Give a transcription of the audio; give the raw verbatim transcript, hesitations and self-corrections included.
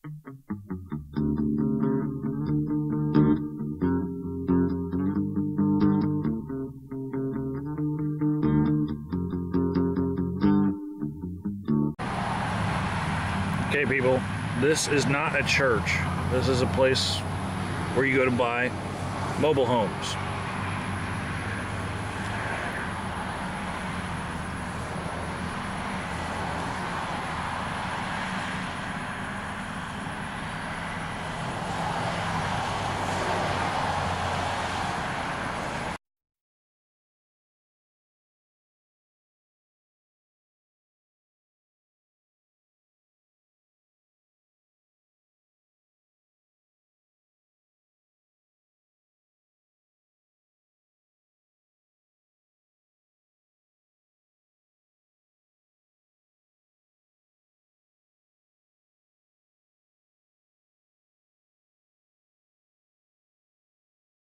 Okay, people, this is not a church. This is a place where you go to buy mobile homes.